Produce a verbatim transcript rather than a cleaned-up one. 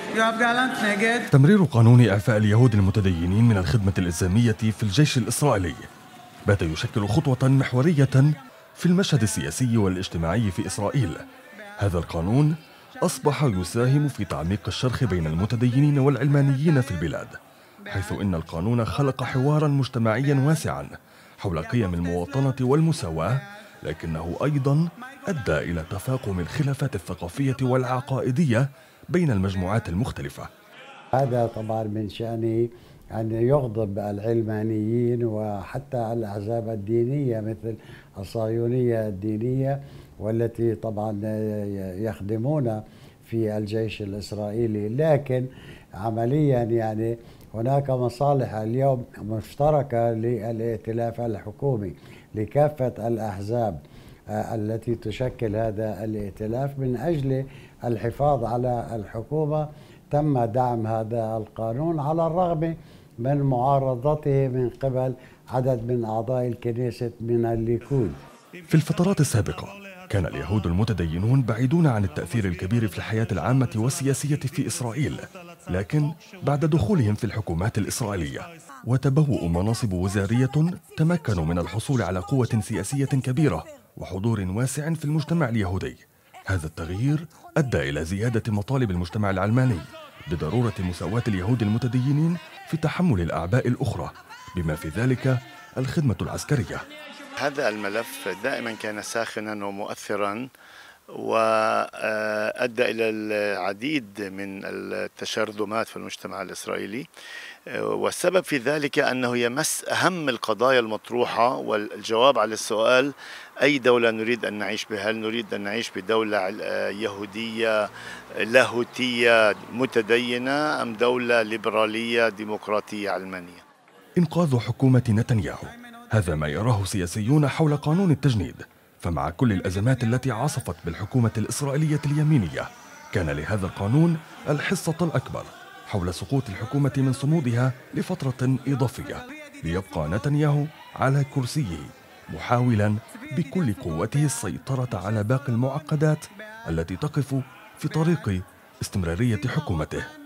تمرير قانون إعفاء اليهود المتدينين من الخدمة الإلزامية في الجيش الإسرائيلي بات يشكل خطوة محورية في المشهد السياسي والاجتماعي في إسرائيل. هذا القانون أصبح يساهم في تعميق الشرخ بين المتدينين والعلمانيين في البلاد، حيث إن القانون خلق حوارا مجتمعيا واسعا حول قيم المواطنة والمساواة، لكنه أيضا أدى إلى تفاقم الخلافات الثقافية والعقائدية بين المجموعات المختلفة. هذا طبعا من شأنه أن يغضب العلمانيين وحتى الأحزاب الدينية مثل الصهيونية الدينية، والتي طبعا يخدمون في الجيش الإسرائيلي، لكن عمليا يعني هناك مصالح اليوم مشتركة للائتلاف الحكومي لكافة الأحزاب التي تشكل هذا الائتلاف من أجل الحفاظ على الحكومة. تم دعم هذا القانون على الرغم من معارضته من قبل عدد من أعضاء الكنيسة من الليكود. في الفترات السابقة كان اليهود المتدينون بعيدون عن التأثير الكبير في الحياة العامة والسياسية في إسرائيل، لكن بعد دخولهم في الحكومات الإسرائيلية وتبوؤ مناصب وزارية تمكنوا من الحصول على قوة سياسية كبيرة وحضور واسع في المجتمع اليهودي. هذا التغيير أدى إلى زيادة مطالب المجتمع العلماني بضرورة مساواة اليهود المتدينين في تحمل الأعباء الأخرى، بما في ذلك الخدمة العسكرية. هذا الملف دائما كان ساخنا ومؤثرا، وأدى إلى العديد من التشرذمات في المجتمع الإسرائيلي، والسبب في ذلك أنه يمس أهم القضايا المطروحة، والجواب على السؤال أي دولة نريد أن نعيش بها؟ هل نريد أن نعيش بدولة يهودية لاهوتية متدينة أم دولة ليبرالية ديمقراطية علمانية؟ إنقاذ حكومة نتنياهو، هذا ما يراه سياسيون حول قانون التجنيد. فمع كل الأزمات التي عصفت بالحكومة الإسرائيلية اليمينية، كان لهذا القانون الحصة الأكبر حول سقوط الحكومة من صمودها لفترة إضافية، ليبقى نتنياهو على كرسيه محاولا بكل قوته السيطرة على باقي المعقدات التي تقف في طريق استمرارية حكومته.